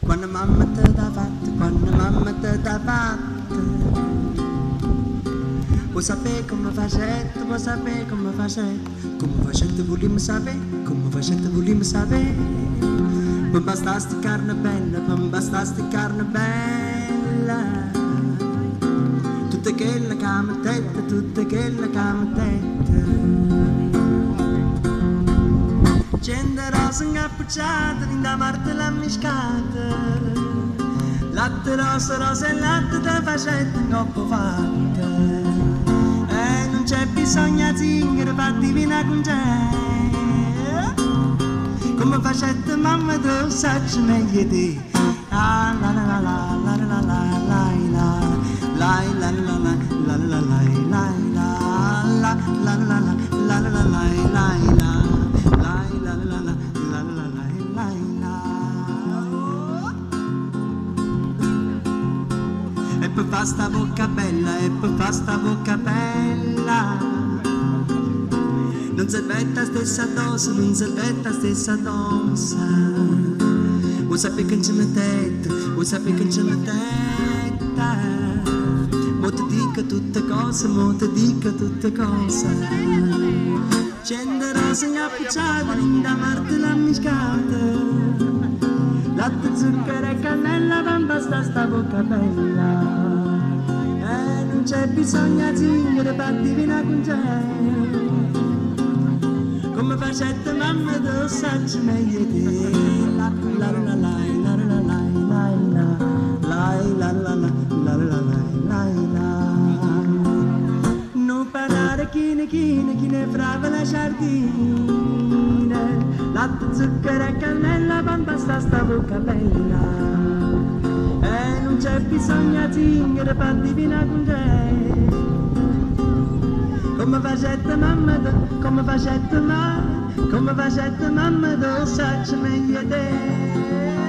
quando mamma te l'ha fatta, quando mamma te l'ha fatta. Vuoi sapere come facette, vuoi sapere come facette vogliamo sapere, come facette vogliamo sapere. Per bastasti carne bella, per bastasti carne bella. Tutte quelle camatette, tutte quelle camatette. Cende rosa incappucciata, linda Marta la miscata. Latte rosa, rosa e latte da facette in coppa fatta. E non c'è bisogno di zingare, fatti vina con te. Come facette mamma tu sacci meglio di. Ah la la la la la la la la la. La la la la la la la la la la la la la la la la la. E poi fa sta bocca bella, e poi fa sta bocca bella. Non servetta stessa dose, non servetta stessa dose. Vuoi sapere che c'è una tetta, vuoi sapere che c'è una tetta. Mo ti dico tutte cose, mo ti dico tutte cose. Cende rosa incappucciata, linda Marta la miscata. Latte, zucchero e cannella, non basta sta bocca bella. E non c'è bisogno di zingare, fatti vina con te. Come facette mamma tu sacci meglio di. La la la la la la la la la la la la la la. Non parlare chine frava la giardina. Latte, zucchero e cannella, non basta sta bocca bella. E non c'è bisogno di zingare, fatti vina con te. Come facette mamma tu, come facette mamma tu sacci meglio te.